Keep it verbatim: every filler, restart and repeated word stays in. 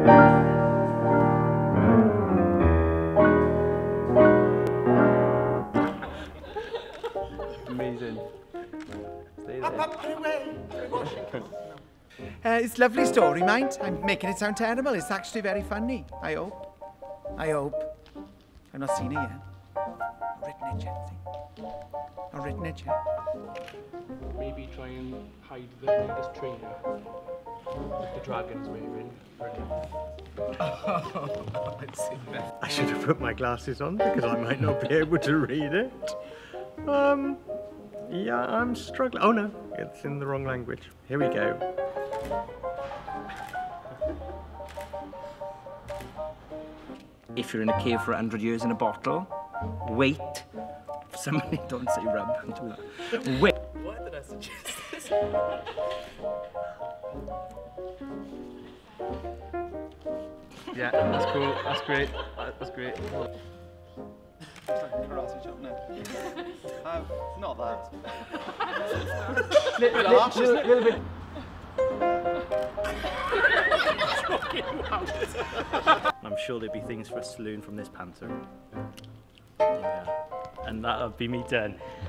Amazing. Stay there. Up, up, and away. Uh, it's a lovely story, mind. I'm making it sound terrible. It's actually very funny. I hope. I hope. I've not seen it yet. Not written it yet, I think. Not written it yet. Maybe try and hide the latest trainer that the dragon's wearing. Oh, I'd seen that. I should have put my glasses on because I might not be able to read it. Um, yeah, I'm struggling. Oh no, it's in the wrong language. Here we go. If you're in a cave for a hundred years in a bottle, wait. Somebody don't say rub. Don't do that. Wait. Why did I suggest this? Yeah, that's cool. That's great. That's great. Karate chop, no. Uh, not that. Little, Bit harsh, isn't it? little bit. I'm sure there'd be things for us to learn from this panther. Yeah. And that'll be me done.